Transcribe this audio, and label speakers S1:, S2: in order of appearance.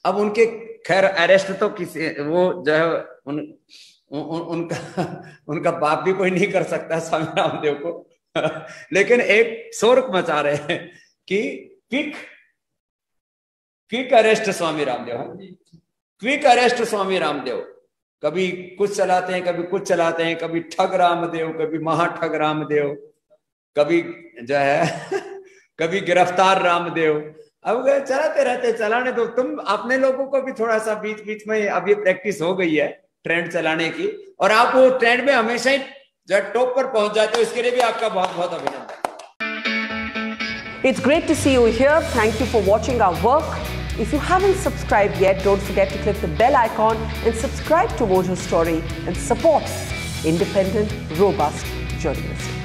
S1: अब उनके खैर अरेस्ट तो किसी वो जो है उनका बाप भी कोई नहीं कर सकता स्वामी रामदेव को लेकिन एक शोर मचा रहे हैं कि quick arrest Swami Ramdev, quick arrest Swami Ramdev. कभी कुछ चलाते हैं, कभी कुछ चलाते हैं, कभी ठग रामदेव, कभी महाठग रामदेव, कभी जो है कभी गिरफ्तार रामदेव। अब चलाते रहते, चलाने दो। तुम अपने लोगों को भी थोड़ा सा बीच बीच में अभी प्रैक्टिस हो गई है ट्रेंड चलाने की, और आप वो ट्रेंड में हमेशा ही जो टॉप पर पहुंच जाते हो, इसके लिए भी आपका बहुत बहुत अभिनंदन।
S2: It's great to see you here. Thank you for watching our work. If you haven't subscribed yet, don't forget to click the bell icon and subscribe to Mojo Story and support independent, robust journalism.